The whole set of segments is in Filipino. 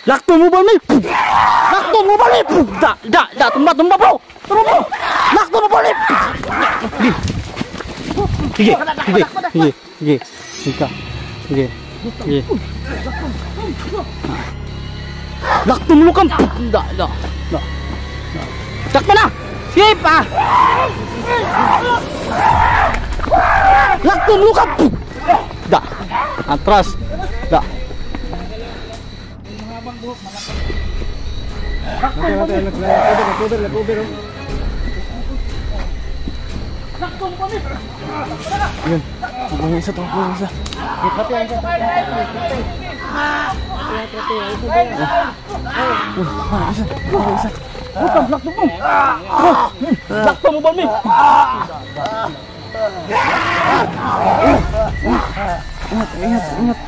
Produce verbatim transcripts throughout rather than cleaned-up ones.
Lakto mo ba ni? Lakto mo ba ni? Da, da, da, tumba, tumba bro. Tumba bro. Lakto mo ba ni? Sige, sige, sige, sige, sige, sige, sige. Lakto mo kam. Da, da, da. Takpa na. Sige pa. Lakto mo kam. Da. Atras. Da. Mati, mati, nag-cover, nag-cover, nag-cover. Yun, ang isa to, ang isa. Mati, ang isa. Ah, isa, ang isa. Bukan, lakto mo. Lakto mo ba ni? Ingat, ingat, ingat.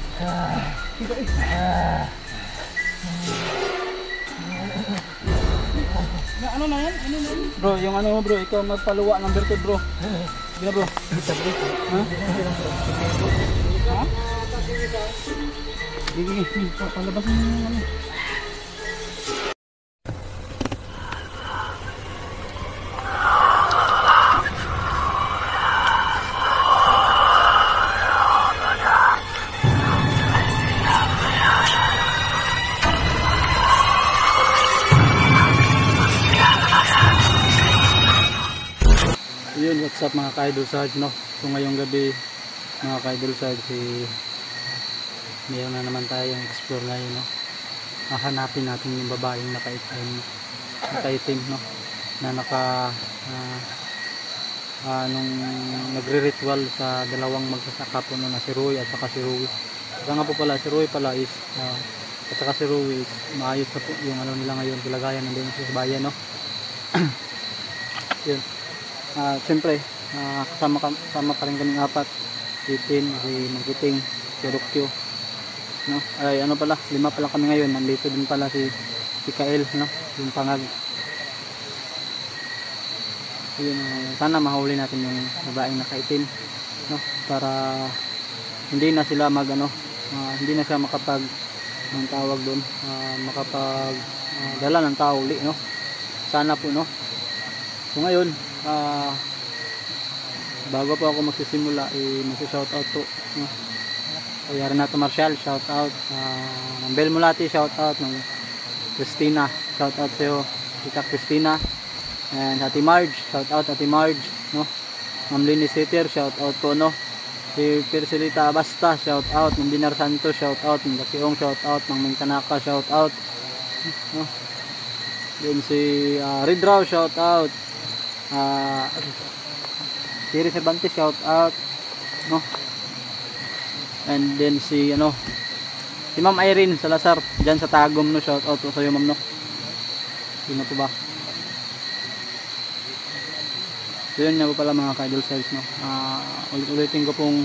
Ano na yan? Ano na yan? Bro, yung ano bro, ikaw magpaluwa ng birthday bro. Sige na bro. Ha? Ha? Sige, sige, palabasin mo yung ano. Yun, what's up mga ka-idol Sarge, no? So ngayong gabi mga ka-idol Sarge, si mayroon na naman tayong explore ngayon, no? Hahanapin natin yung babaeng nakaitim, nakaitim, no? Na naka uh, uh, nung nagre-ritual sa dalawang magsasaka po, no? Na si Roy at saka si Roy. Saka nga po pala, si Roy pala is uh, at saka si Roy is maayos na po yung ano nila ngayon, kalagayan nandun sa bayan, no? Yun. Uh, siyempre uh, kasama, kasama pa rin kaming apat, si Tin, si Magiting, si Rukyo, no? Ay ano pala, lima pala kami ngayon. Nandito din pala si, si Kael, no? Yung pangag. Yun, uh, sana mahuli natin yung babaeng nakaitim, no? Para hindi na sila mag ano, uh, hindi na siya makapag ang tawag doon, uh, makapag uh, dala ng tao uli, no? Sana po, no? So ngayon, uh, bago po ako magsisimula, eh, magsi-shoutout po, no? Kaya Renato Marcial, shoutout, uh, ng Bel Mulati, shoutout, ng Christina, shoutout sa iyo, Tita Christina, and Ate Marge, shoutout Ate Marge, no? Ma'am Lini Sitter, shoutout po, no? Si Persilita Basta, shoutout, ng Dinar Santos, shoutout, ng Dakiong, shoutout, ng Mintanaka, shoutout, no? Then si uh, Ridraw, shoutout, uh, Siri Cervantes, shout out, no? And then si ano, si Ma'am Irene Salazar diyan sa Tagum, no? Shout out sa iyo ma'am, no? Sino po ba? So yun nga po pala mga ka-idol size, no? Uh, ulit-ulitin ko pong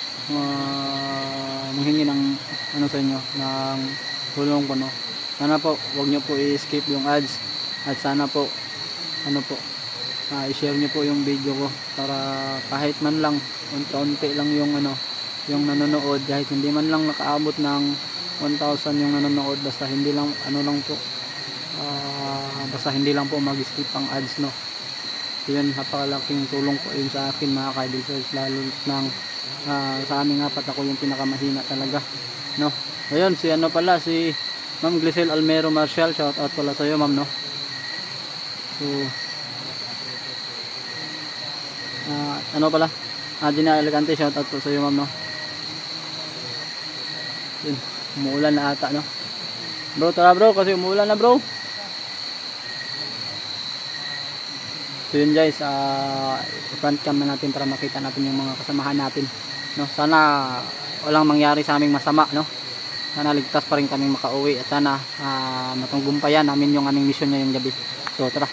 uh, manghingi ng ano sa inyo, ng tulong po, no? Sana po wag niyo po i-skip yung ads, at sana po ano po, Uh, i-share niyo po yung video ko para kahit man lang unti-unti lang yung ano, yung nanonood, kahit hindi man lang nakaabot ng one thousand yung nanonood, basta hindi lang ano lang po, uh, basta hindi lang po mag-skip ang ads, no? Yun, napakalaking tulong po yun sa akin mga ka-idol, lalo nang uh, sa aming apat ako yung pinakamahina talaga, no? Ayun, si ano pala, si Ma'am Glisel Almero Marcial, shout out pala sa iyo ma'am, no? So Uh, ano pala, Adina Elegante, shoutout po sa iyo ma'am, no? Yun, umuulan na ata, no? Bro, tara bro, kasi umuulan na bro. So yun guys, uh, front cam na natin para makita natin yung mga kasamahan natin, no? Sana walang mangyari sa aming masama, no? Sana ligtas pa rin kaming makauwi, at sana uh, matunggumpayan namin yung aming mission ngayong gabi. So tara.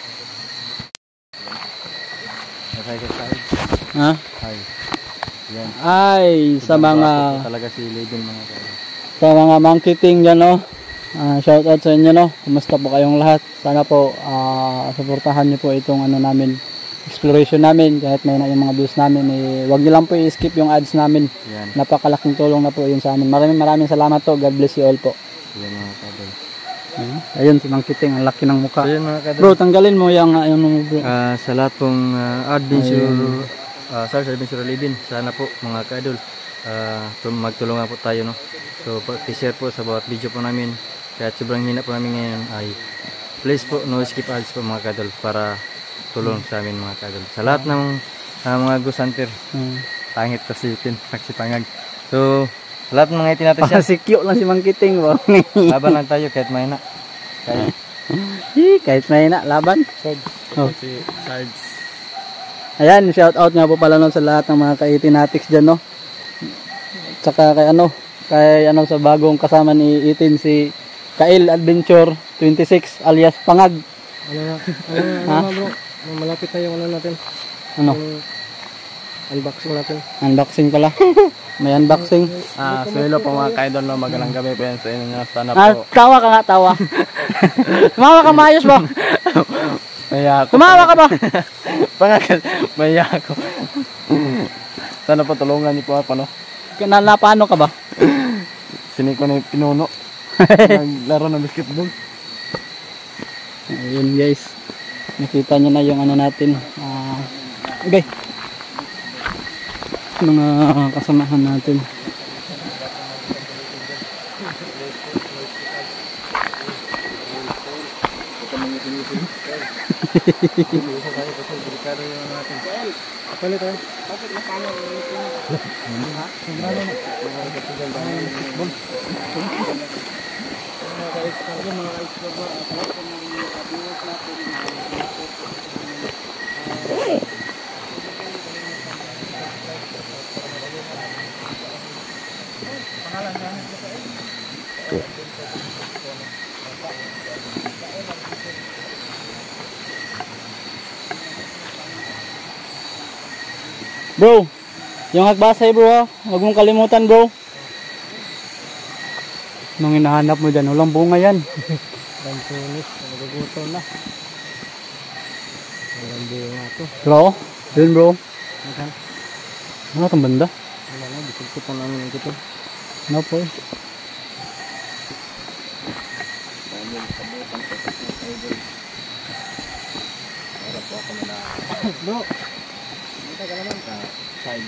Hi, hi. Ha? Hi. Yan. Ay, sa mga talaga si Legend mga kaya. Sa mga mangkiting dyan, no? Uh, shout out sa inyo, no? Kumusta po kayong lahat? Sana po uh, suportahan niyo po itong ano namin, exploration namin, kahit may na yung mga views namin, eh, wag niyo lang po i-skip yung ads namin. Yan. Napakalaking tulong na po yun sa amin. Maraming maraming salamat po. God bless you all po. Yan mga kadol. Ayun, ayun si Mang Kiting, ang laki ng mukha. So yun mga kadol. Bro, tanggalin mo yung, yung, yung bro. Ah, sa lahat pong ah, adventure, uh, Stars Adventure Living, sana po mga kadol, ah, tum- magtulungan po tayo, no? So, pag-share po sa bawat video po namin, kahit sobrang hina po namin ngayon, ay please po, no skip ads po mga kadol, para tulong sa amin mga kadol. Sa lahat ng ah, mga Ghost Hunter, Hmm. pangit kasi itin, saksi pangag. So, sa lahat ng mga itin natin siya, Si cute lang si Mang Kiting, bro. laban lang tayo kahit mahina. Kaya, Hi, kahit mahina, laban. Sarge. Oh. Si Sarge. Ayan, shout out nga po pala no, sa lahat ng mga ka-itinatics dyan, no. Tsaka kay ano, kay ano sa bagong kasama ni Itin, si Kail Adventure twenty-six alias Pangag. Ano na, ano na, Ha? ano na bro, malapit na yung ano natin, Ano? yung unboxing natin. Unboxing pala. May unboxing. Ah, so hello po mga kaidol, no, magandang gabi po yan sa inyo, sana Ah, po. tawa ka nga, tawa. Tumawa ka maayos ba? Maya ako. Tumawa ka ba? Pangagal, maya ako. Sana po tulungan niyo po ako, no. Na, na paano ka ba? Sini ko na yung pinuno. Naglaro ng basketball. Ayun guys. Nakita nyo na yung ano natin. Ah, okay. Mga kasamahan natin. Palit tayo. Bro, yung hagbasay bro ha. Huwag mong kalimutan bro. Nung hinahanap mo dyan, walang bunga yan. Ransunis, nagugutom na. Walang bunga to. Bro, yun bro. Ano? Ano itong banda? Wala na, bisig ko pa namin ito. Ano po eh. Bro, kita ka naman ka side.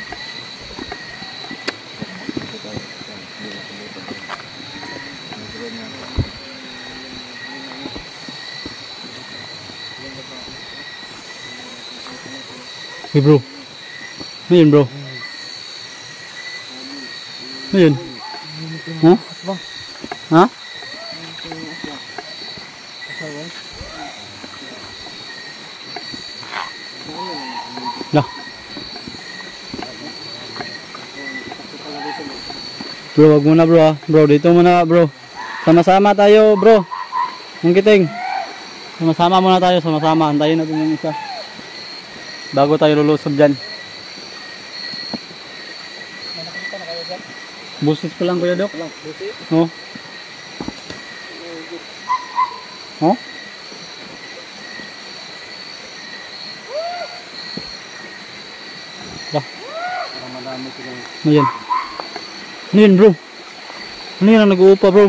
Hey bro. Ano yun bro? Ano yun? Ha? Ha? Lah. Bro, wag muna bro ha. Bro, dito muna bro. Sama-sama tayo bro. Ang Kiting. Sama-sama muna tayo, sama-sama. Antayin natin yung isa. Bago tayo lulusob dyan. Busis pa lang kuya Dok. Oh. Oh? Dah. Ano yan? Ano yan bro? Ano yan ang nag-uupa bro?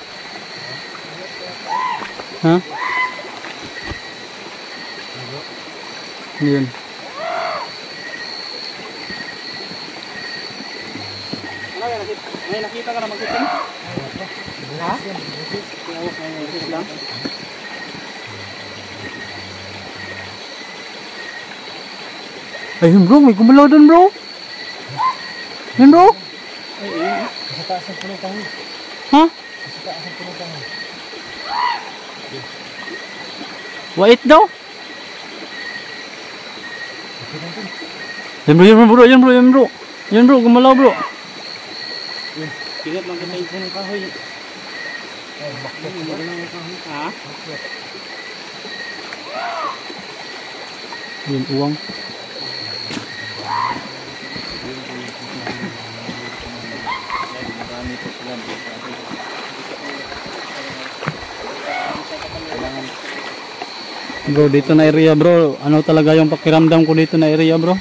Ha? Ano yun? May nakita ka na mag-Kiting? Ha? Lang? Ayun bro, may gumalaw doon bro. Ayun bro. Sa taas ng puno kami. Ha? Sa taas ng puno kami. Wait daw. Ayun bro, yun bro, yun bro, yun bro. Yun bro, gumalaw bro. Ingat lang kita yung punong kahoy. Ha? Yun, uwang. Bro, dito na area bro. Ano talaga yung pakiramdam ko dito na area bro?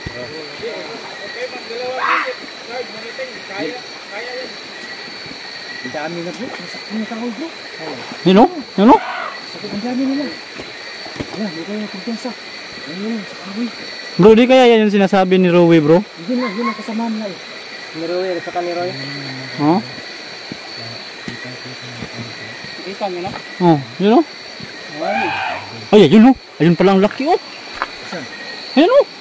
Dami nila bro. Masakit yung kahoy bro. Yun o? Yun o? Sakit ang dami nila. Wala, hindi kayo kumpensa. Ayun yun, sa kahoy. Bro, di kaya yan yung sinasabi ni Rowie bro? Yun na, yun ang kasamahan nila eh. Ni Roy, saka ni Roy. Ha? Kita nyo na? Oh, yun o? Ay, ayun o. Ayun pala ang laki o. Ayun o.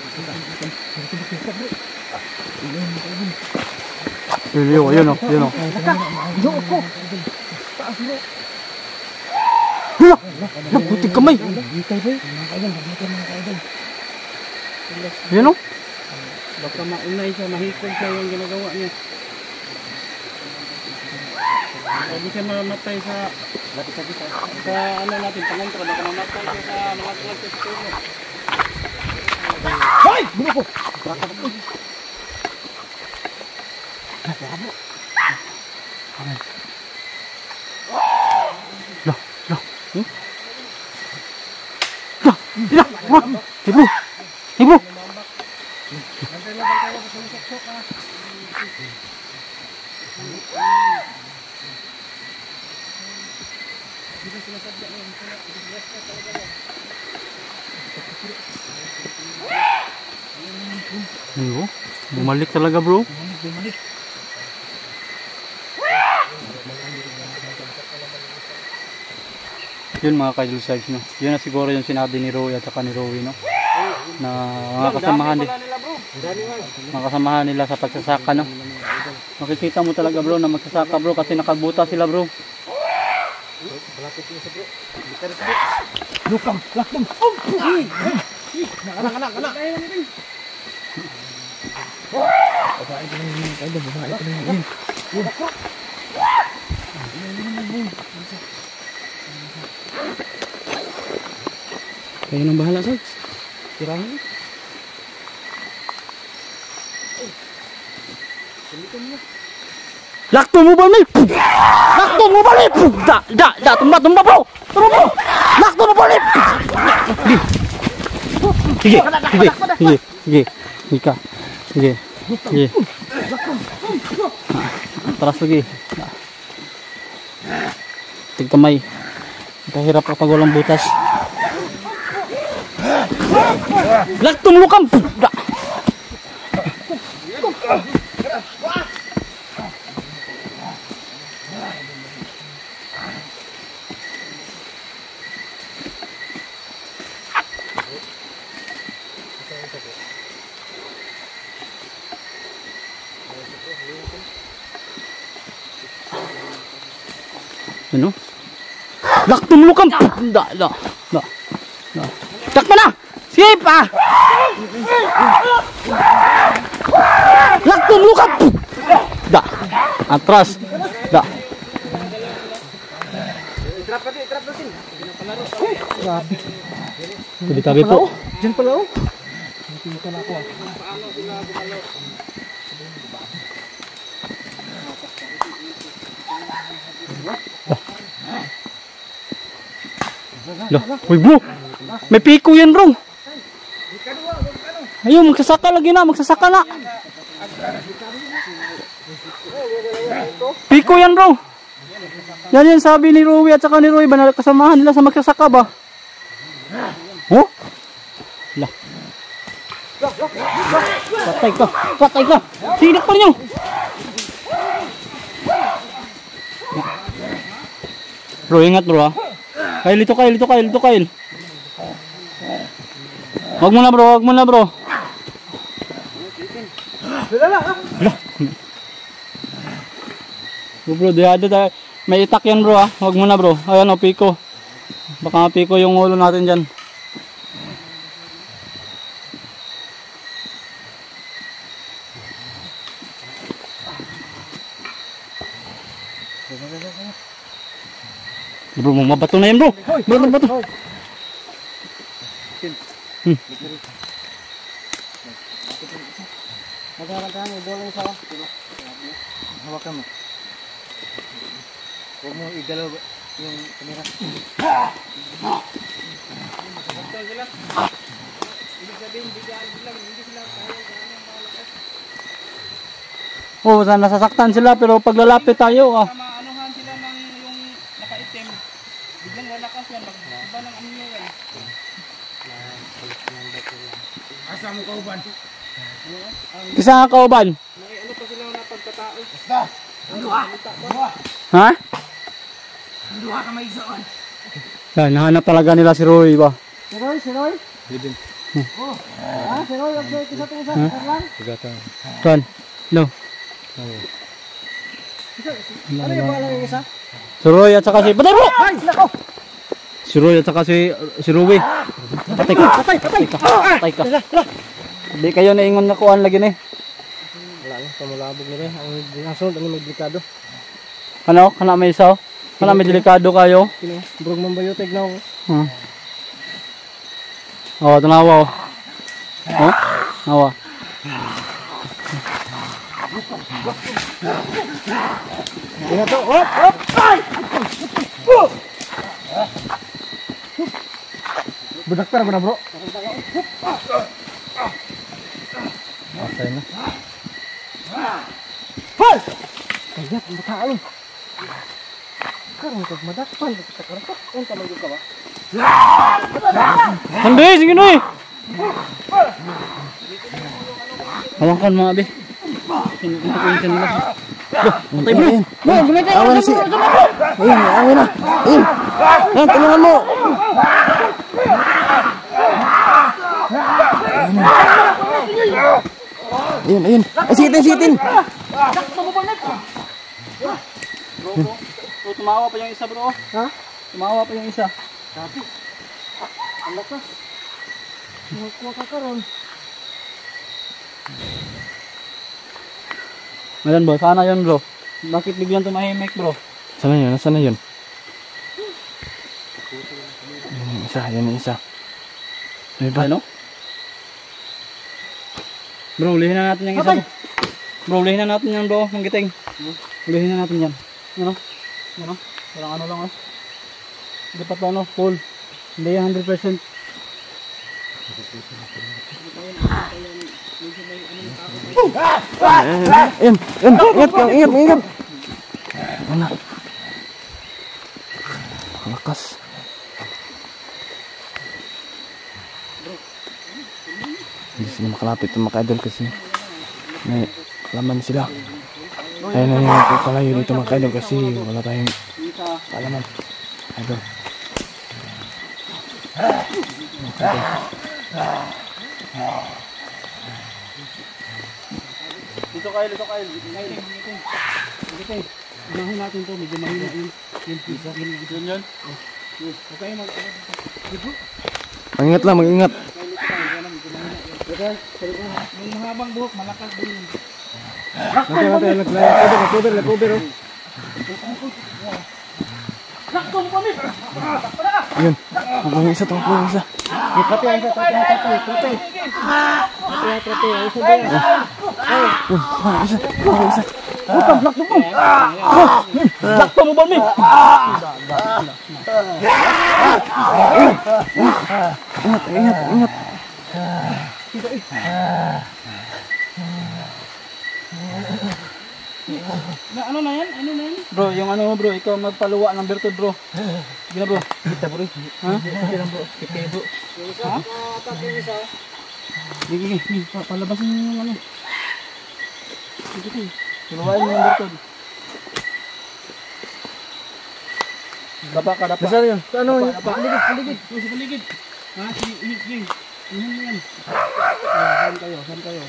Ayun o, ayun o. Ayun o. Loob ko. Taas bro. Hala! Nagbutig kamay. Bitay bro. Mga kaidol, bitay mga kaidol. Ayun o. Baka maunay siya, mahikog siya yung ginagawa niya. Hindi siya mamatay sa sa ano natin, pangontra. Baka mamatay siya sa mga tuwag sa tulo. Hoy! Buno ko! Baka ko. Labo. Amen. Lah, lah. Hmm? Lah, lah. Hey bro. Hey bro. Bro, bumalik talaga bro. Bumalik. Yun mga ka-idol size no. Yun na siguro yung sinabi ni Roy at saka ni Rowie no. Na mga kasamahan din. Mga kasamahan nila sa pagsasaka no. Makikita mo talaga bro na magsasaka bro kasi nakabuta sila bro. Lukam, lakam. Anak, anak, anak. Babae ko na yun, kaidol, babae ko na yun. Kayo nang bahala, Sag. Tirahin. Lakto mo balik! Lakto mo balik! Da, da, da, tumba, tumba bro! Tumba bro! Lakto mo balik! Sige, sige, sige, sige, Ika, sige, sige. Taras lagi. Tigkamay. Kahirap kapag walang butas. Lakto mo lukam! Da! Ano? Lakto mo lukam! Da, da, da, da. Takpa na! Sige pa! Lakto mo lukam! Da! Atras! Da! Grabe. Tabi-tabi po. Diyan pala oh. Hindi ko na ako ah. Loh, uy bro! May piko yan bro! Ayun, magsasaka lagi na, magsasaka na! Piko yan bro! Yan yan sabi ni Rowie at saka ni Roy ba na kasamahan nila sa magsasaka ba? Oh? Lah. Patay ka! Patay ka! Sinak pa ninyo! Bro, ingat bro ha! Kail, ito kail, ito kail, ito kail. Wag mo na bro, wag mo na bro. Lah. Bro, dihado tayo. May itak yan bro ha. Wag mo na bro. Ayan o, piko. Baka mapiko yung ulo natin dyan. Bro, mabato na yan bro. Bro, mabato. Hmm. Magkakaroon bola mo sa hawakan mo. Huwag mo igalaw yung kamera. Oh, sana nasasaktan sila pero paglalapit tayo ah. nakaitim. Biglang lalakas yan. Mag-iba ng ano yan. Asa mo kauban? Kisa nga kauban? May ano pa sila na pagkatao. Ha? Duha ka may isaan. Yan, nahanap talaga nila si Roy ba? Si Roy, si Roy? Libin. Oh. Ah, si Roy, ang kisa to sa Karlan. Kan? No. Ano yung pangalan ng isa? Si Roy at saka si... Patay bro! Ay, nako! Si Roy at saka si... Si Ruby. Patay ka. Patay, patay! Patay ka. Hindi kayo naingon na kuhan lagi ni. Wala na, pamulabog na rin. Ang nasunod, ano may delikado. Ano? Kana may isaw? Kana may delikado kayo? Brog mambayoteg na ako. Hmm. Oh, tanawa oh. Oh? Nawa. Kaya to, hop, hop, ay! Bedaktar mo na bro. Okay na. Hal! Kaya, matao. Karang kag madakpan, karang kag unta man ka ba? Hindi, sige na eh. Hawakan mga abi. Kinukunta ko yung kanila. Matay bro. Bro, gumitay ako na si... Ayun, ayun na. Ayun. Yan, tulungan mo. Ayun, ayun. Ay, sitin, sitin. Bro, bro. Bro, tumawa pa yung isa bro. Ha? Tumawa pa yung isa. Sabi. Ang lakas. Nakuha ka karon. Meron bro, sana yun bro. Bakit biglang tumahimik bro? Sana yun? Nasaan na yun? Yan yung isa, yan yung isa. Ano ba? Ano? Bro, ulihin na natin yung isa bro. Bro, ulihin na natin yan bro, ang giting. Ulihin na natin yan. Ano? Ano? Parang ano lang oh. Hindi pa to ano, full. Hindi yan one hundred percent. Ayun, ayun, ingat kang, ingat, ingat. Ano? Lakas. Hindi sila makalapit ng mga idol kasi may kalaman sila. Kaya na yung pagkalayo dito mga idol kasi wala tayong kalaman. Idol. Dito kayo, dito kayo. Giting, giting. Giting. Unahin natin to, medyo mahina yun. Yun, yun, yun, yun. Okay, mag... Mag-ingat lang, mag-ingat. Yung mahabang buhok, malakas din yun. Nanti, nanti, nag-cover, nag-cover, nag-cover. Ayun, ang isa, ang isa. Trate, ang isa, trate, trate, trate. Trate, trate, ang isa din. Ayun, ang isa, ang isa. Bukang, blak mo ba? Black to mo ba, mi? Ingat, ingat, ingat. Na, ano na yan? Ano na yan? Bro, yung ano bro, ikaw magpaluwa ng bertud bro. Sige na bro. Kita bro. Ha? Sige na bro. Sige bro. Ha? Sige, sige. Palabasin mo yung ano. Sige, sige. Paluwain mo yung bertud. Dapa ka, dapa. Nasaan yun? Ano yun? Paligid, paligid. Sa paligid. Ha? Sige, sige, sige. Iyan mo yan. Saan kayo? Saan kayo?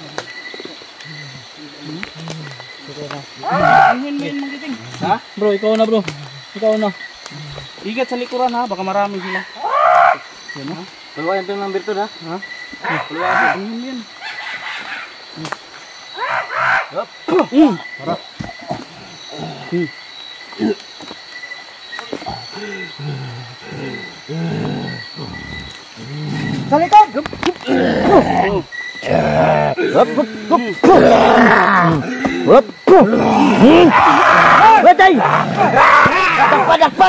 Iyan mo yan, magiting. Ha? Bro, ikaw na bro. Ikaw na. Igat sa likuran ha, baka marami sila. Yan ha? Paluwayan pa yung ng virtud ha? Ha? Paluwayan. Iyan mo yan. Mm. Para. Mm. Sa likod! Whoop! Batay! Dakpa, dakpa!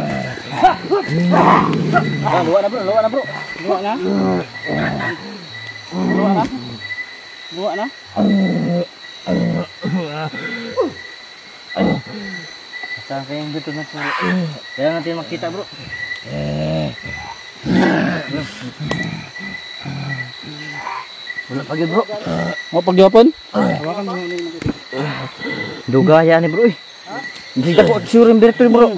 Ah, luwa na bro, luwa na bro. Luwa na. Luwa na. Luwa na. Saan kayang dito na po? Kaya natin makita bro. Wala pagi bro. O, pagyapon? Duga yan ni bro eh. Hindi ko sure yung birthday bro.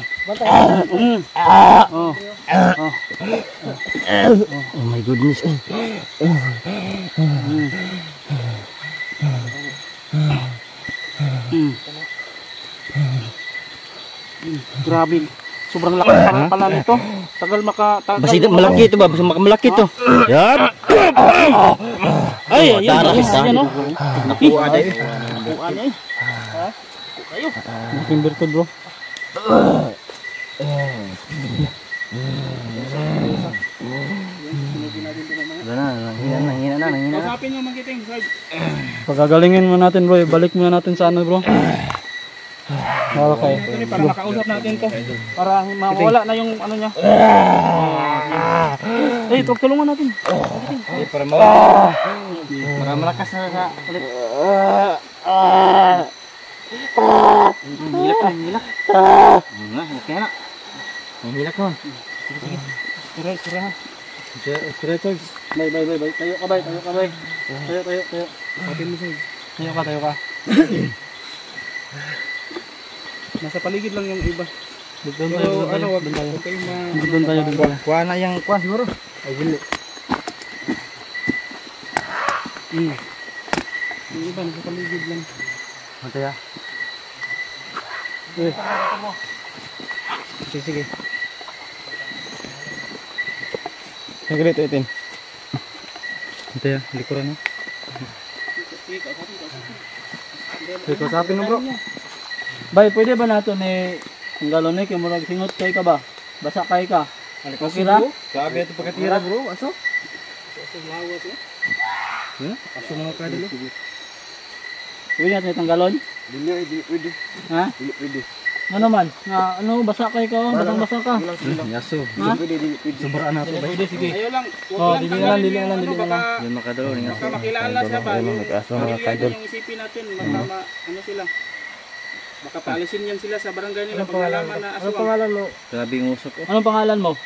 Oh. Oh. Oh my goodness. Grabe. Sobrang lakas parang pala nito. Tagal maka... Tagal Basta ito malaki ito ba? Basta malaki ito. Yan. Ay, ay, Tara, ay, isa. ay, ano? Nakuha na eh. Nakuha niya eh. Ha? Kayo. Laking birthday bro. Wala na, nanghina na, nanghina na, nanghina na. Usapin nyo magiting, Sarge. Pagagalingin mo natin bro, balik muna natin sa ano bro. Okay. Para makausap natin to. Para mawala na yung ano niya. Eh, ito, tulungan natin. Eh, para mawala. Para malakas na sa ulit. Hilak na, hilak. Nga, hilak na. Hilak na. Sige, sige. Sira, sira ha. Sira, Sarge. Bay, bay, bay, bay. Tayo ka, bay. Tayo ka, bay. Tayo, tayo, tayo. Patin mo, Sarge. Tayo ka, tayo ka. Nasa paligid lang yung iba. Doon tayo, doon tayo. Doon tayo. Doon tayo, doon tayo. Kuha na yung kuha siguro. Ay, dili. Hmm. Yung iba, nasa paligid lang. Mantay ah. Eh. Sige, sige. Ang galit itin. Mantay ah, likuran no. Ikaw sapin mo bro. Bay, pwede ba nato ni ang galon ni kay murag singot kay ka ba? Basa kay ka. Okay ra? Sabi ito pagkatira bro. Aso? Aso lawas eh. Hmm? Aso mga kadilo. Pwede natin itong galon? Dili, dili pwede. Ha? Dili pwede. Ano man? Nga, ano, basa kay ka? Basang basa ka? Yaso. Ha? Pwede, dili pwede. Sobraan nato ba? Pwede, sige. Ayaw lang. Oh, dili na lang, dili na lang, dili na lang. Yan makadalo ni Baka aso. makilala siya ba? Ayun, Yung nag-aso mga pamilya kaidol. niya, yung isipin natin. Baka ma, ano sila. Baka paalisin yan sila sa barangay nila. Pag nalaman na aswang. mo? Grabe yung usok ko. Anong pangalan mo?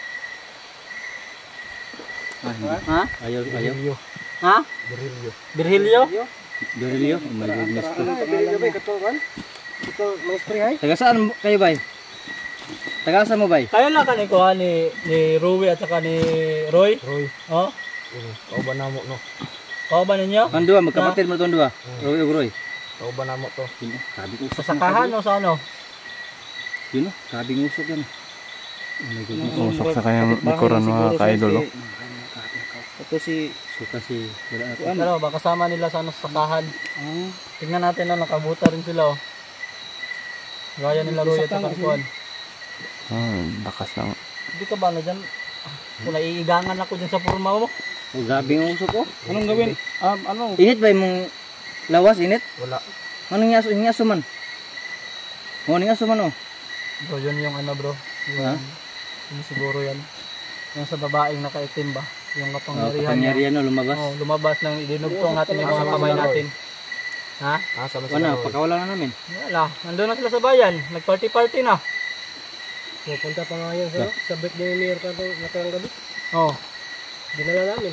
Ah, hindi. Ha? Ayaw, ayaw. Ha? Virgilio. Virgilio? Garilio. Oh my goodness ko. Ito, mga spray ay? Taga saan mo- kayo bay? Taga saan mo bay? Kayo lang ka ni kuha ni, ni Rui at saka ni Roy? Roy. Oh? Kauban na mo no. Kuha ba ninyo? Ang dua, magkapatid mo itong dua. Roy ug Roy. Kauban na mo to. Yun oh, grabe yung usok. Sa sakahan o sa ano? Yun oh, grabe yung usok yan. Oh my goodness. Usok sa kanyang likuran mga kaidol. oh. Ito si suka si wala ako. Ano, baka kasama nila sa ano, sa sakahan. Tingnan natin na nakabuta rin sila oh. Gaya nila Roy at saka Kuan. Hmm, bakas lang. Hindi ka ba na dyan? Kung naiigangan ako dyan sa forma mo. Oh, grabe yung usok ko. Anong gawin? Um, ano? Init ba yung lawas init? Wala. Anong yaso, yung yaso man? Oh, yung yaso man oh. Bro, yun yung ano bro. Yung, Ha? Yung siguro yan. Yung sa babaeng nakaitim ba? Yung Oh, kapangyarihan niya. kapangyarihan no, lumabas. Oh, lumabas nang idinugtong natin yung mga kamay natin. Ha? Ah, sama Ano, pakawala na namin. Wala. Nandun na sila sa bayan. Nag-party-party na. Pupunta pa nga yun sa, sa birthday ni Mayor Kato nakarang gabi. Oh. Dinala namin.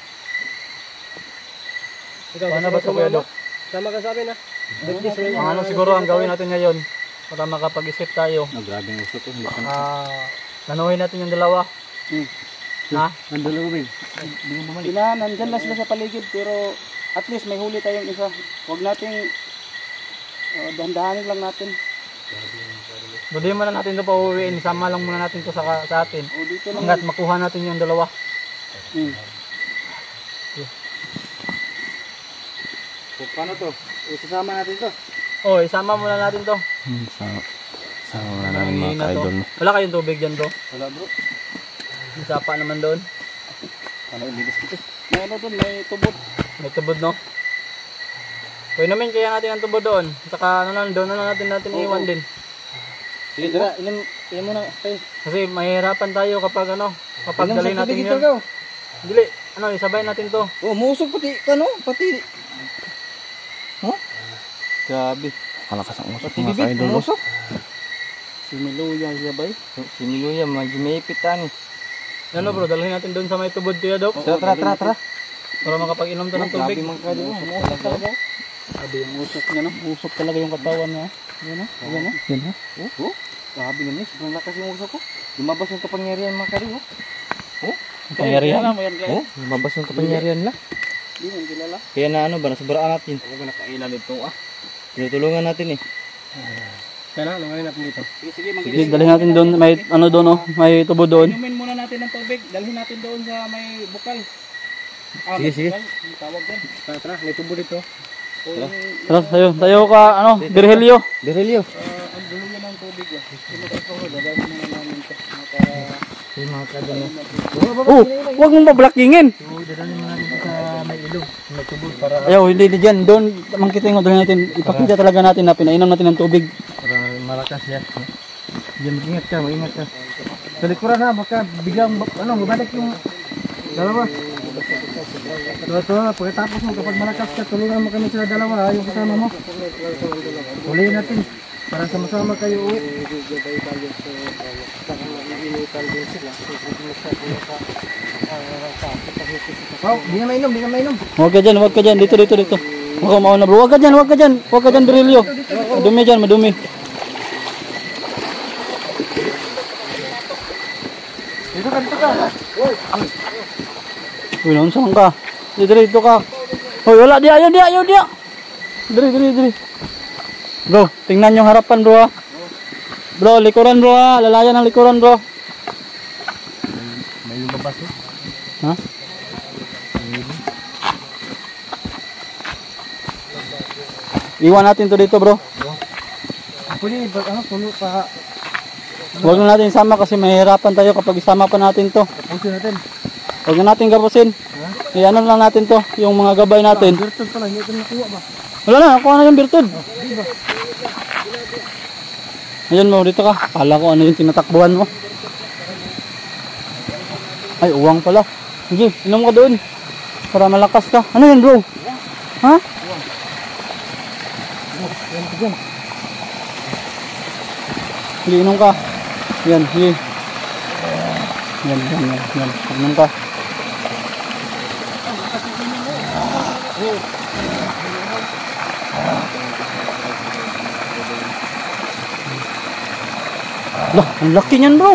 Ikaw, Paano ba sa Kuya Dok? Sama ka sa amin ha. Birthday sa Ang ano siguro ang gawin natin ngayon para makapag-isip tayo. Oh, grabe yung usok ko. Ah, nanuhin natin yung dalawa. Hmm. Ha? Ang dalawa ba? Sila, nandyan na sila sa paligid pero at least may huli tayong isa. Huwag nating uh, dahan-dahanin lang natin. Hindi mo na natin ito pauwiin. Isama lang muna natin ito sa, sa atin. O dito lang. Hanggat makuha natin yung dalawa. Hmm. So, paano to? Isasama natin to. Oh, isama muna natin to. Hmm, sama. Sama na namin mga Mahina to. kaidol. no? Wala kayong tubig dyan bro. Wala bro. May sapa naman doon. Ano yung bilis ko? May ano doon, may tubod. May tubod no. Pwede namin kaya natin ang tubod doon. Saka ano na, doon na lang natin natin iwan din. Sige, tara. Inom, inom muna. Okay. Kasi mahirapan tayo kapag ano, kapag Inom dali sa natin tubig yun. ito, gaw. Dili, ano, isabay natin to. Oh, musok pati, ano, pati. Huh? Grabe. Kalakas ang usok Pati mga bibig, kaidol. oh. musok. Similuya siya ba eh? Similuya, magimayipitan. Ano bro, dalhin natin doon sa may tubod kuya Dok. Tara, tara, tara, tara. Para makapag-inom to ng tubig. Grabe mga ka-idol. Umuusap talaga. Sabi yung usok niya no? Usok talaga yung katawan niya. Yan no? Yan no? Yan ha. Oh, grabe naman. Sobrang lakas yung usap ko. Lumabas yung kapangyarihan mga ka-idol. Oh, Pangyarihan. Alam mo yan guys. oh, lumabas yung kapangyarihan nila. Hindi mo kilala. Kaya na ano ba, nasobraan natin. Huwag na nakailan ito ah. Tinutulungan natin eh. Kaya lumayan natin dito. Sige, sige. Sige, dalhin natin doon, may ano doon oh, may tubo doon. Inumin muna natin ng tubig. Dalhin natin doon sa may bukal. Ah, Sige, sige. bukal. Yung tawag dyan. Tara, tara. May tubo dito. O yung, Tara, tayo, tayo ka, ano, Virgilio. Direlio. ah, ang dulo niya ng tubig. ah. Sinukat ko. Gagawin muna namin ito. Para... Yung mga ka-idol. Oh, huwag mong bablackingin. So, dadalhin mo natin sa may ilog. May tubod para Ayaw, hindi hindi dyan. Doon, mangkiting mo, dalhin natin. Ipakita talaga natin na pinainom natin ng tubig. para malakas ya. Diyan mag-ingat ka, mag-ingat ka. Sa likuran ha, baka biglang ano, mabalik yung dalawa. Ito, ito, pagkatapos mo kapag malakas ka, tulungan mo kami sa dalawa ha, yung kasama mo. Huliin natin para sama-sama kayo uwi. Wow, di na mainom, di na mainom. Huwag ka dyan, huwag ka dyan. Dito, dito, dito. Huwag ka mauna bro. Huwag ka dyan, huwag ka dyan. Huwag ka dyan, Virgilio. Madumi dyan, madumi. Dito ka, dito ka. Uy, naunsan ka. Dito, dito ka. Uy, wala. Di, ayaw, di, ayaw, di. Diri, diri, diri. Bro, tingnan yung harapan bro ha. Bro, likuran bro ha. Lalayan ng likuran bro. May lumabas eh. Ha? Iwan natin to dito bro. Pwede, ano, puno pa. Huwag na natin isama kasi mahirapan tayo kapag isama pa natin to. Tapusin natin. Huwag na natin gapusin. Eh, ano lang natin to, yung mga gabay natin. Virtud pala, hindi ito nakuha ba? Wala na, nakuha na yung birtud. Ayun mo, dito ka. Kala ko ano yung tinatakbuhan mo. Ay, uwang pala. Sige, inom ka doon. Para malakas ka. Ano yan bro? Ha? Sige, inom ka. Yan, sige. Yan, yan, yan. yan. Inom ka. Lah, ang laki niyan bro.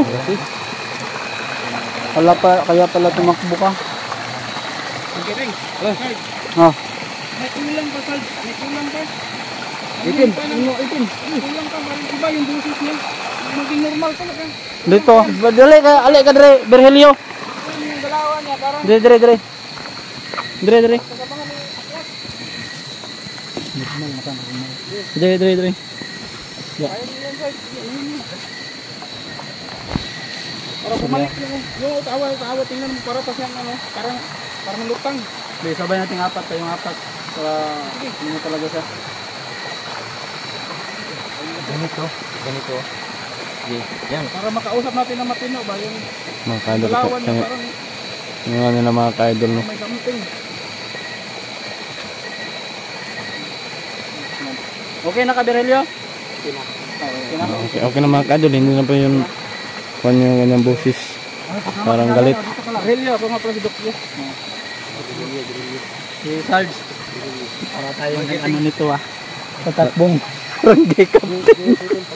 Kaya pa, kaya pala tumakbo ka. Okay, Ring. Ha? May kulang pa, Sal. May kulang pa. Itin, Ano, itin. Kulang pa. Parang iba yung busis niya. Maging normal talaga. Dito, dali ka, ali ka dire, Virgilio. Ano yung galawan niya? Parang Dire, dire, dire. Dire, dire. Dire, dire, dire. Ya. para bumalik yung yung tawa-tawa. Tingnan mo para pa siyang ano. Parang parang lutang. Be, sabay nating apat, tayong apat. Para hindi talaga siya. ganito, ganito. Sige, yan. Para makausap natin ng matino ba yung Mga ka-idol, galawan niya kaya, parang yung ano na mga ka-idol no. may something. Okay na ka, Virgilio? Okay na. Okay, okay na mga ka-idol, hindi na pa yung kung yung kanyang boses. Parang galit. Relyo, ako nga pala si Dokyo. Si Sarge. Para tayong ano nito ah. Tatakbong. Barangay captain.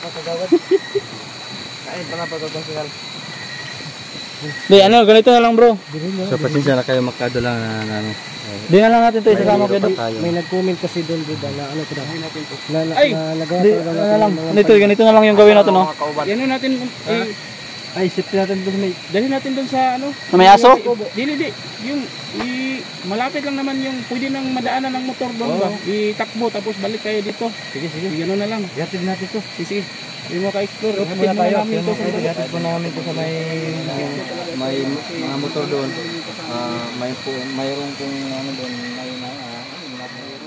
Kain pala pa ito sa Di, ano, ganito na lang bro. So, pasensya na kayo magkado lang na, na ano. Di na lang natin ito isasama kayo Dok. May nag-comment kasi doon dito na ano ko natin to. Na, na, Ay! na, nagawa Di, talaga ano natin na lang. ng mga Ganito, ganito na lang yung gawin natin no. Yan na natin eh, Ay, sip natin doon may. dalhin natin doon sa ano. Sa may aso? Dili di. Yung i, malapit lang naman yung pwede nang madaanan ng motor doon ba. Itakbo tapos balik kayo dito. Sige, sige. Gano'n na lang. Ihatid natin to. Sige, sige. Hindi mo ka-explore. Ihatid Tingnan muna tayo. namin to. Ihatid po namin to sa may may mga motor doon. Ah, may po mayroong pong ano doon, may may ah,